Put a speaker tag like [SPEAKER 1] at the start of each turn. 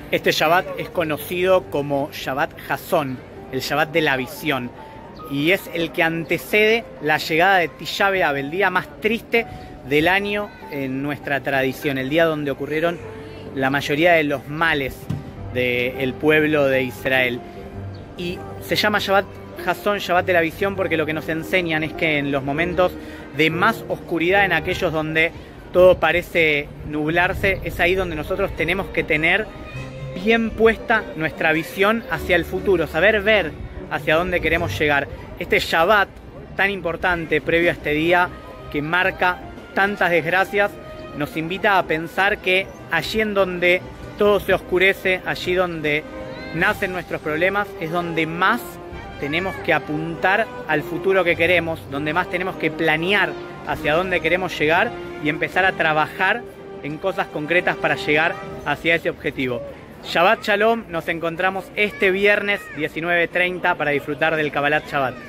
[SPEAKER 1] Este Shabbat es conocido como Shabbat Hazón, el Shabbat de la visión, y es el que antecede la llegada de Tisha B'Av, el día más triste del año en nuestra tradición, el día donde ocurrieron la mayoría de los males del pueblo de Israel. Y se llama Shabbat Hazón, Shabbat de la visión, porque lo que nos enseñan es que en los momentos de más oscuridad, en aquellos donde todo parece nublarse, es ahí donde nosotros tenemos que tener bien puesta nuestra visión hacia el futuro, saber ver hacia dónde queremos llegar. Este Shabbat tan importante previo a este día que marca tantas desgracias, nos invita a pensar que allí en donde todo se oscurece, allí donde nacen nuestros problemas, es donde más tenemos que apuntar al futuro que queremos, donde más tenemos que planear hacia dónde queremos llegar y empezar a trabajar en cosas concretas para llegar hacia ese objetivo. Shabbat Shalom, nos encontramos este viernes 19:30 para disfrutar del Kabbalat Shabbat.